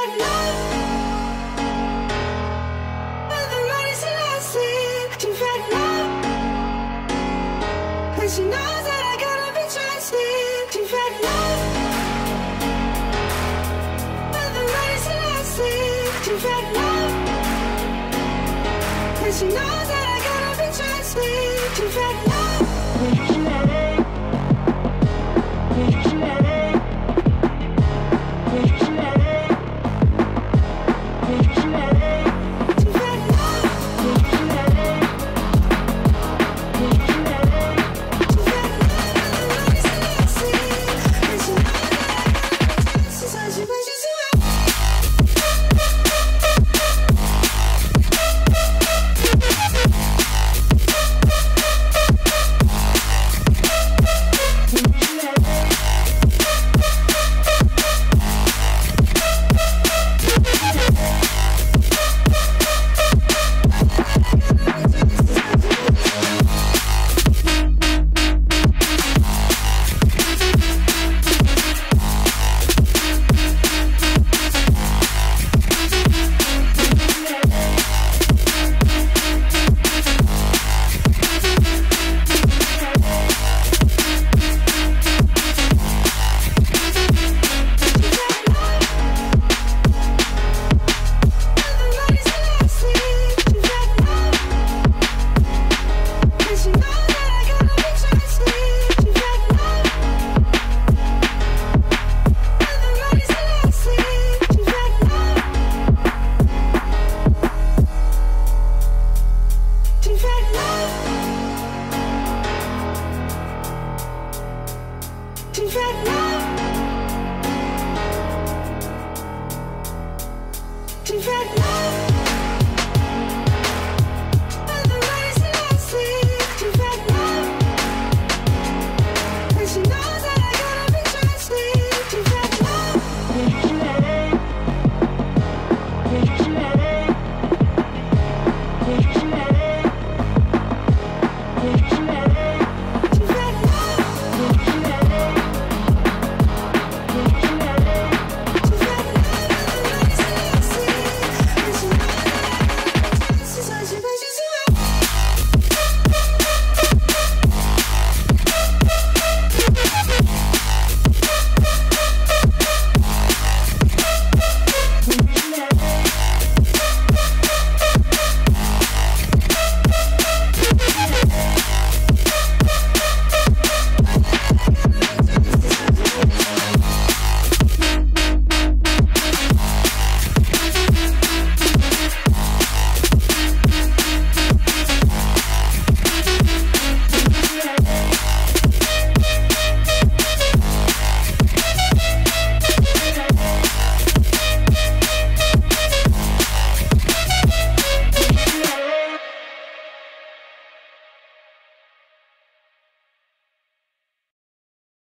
fell in love with the money she lost it. She fell in love, and she knows that I gotta be trusted. She fell in love with the money she lost it. She fell in love, and she knows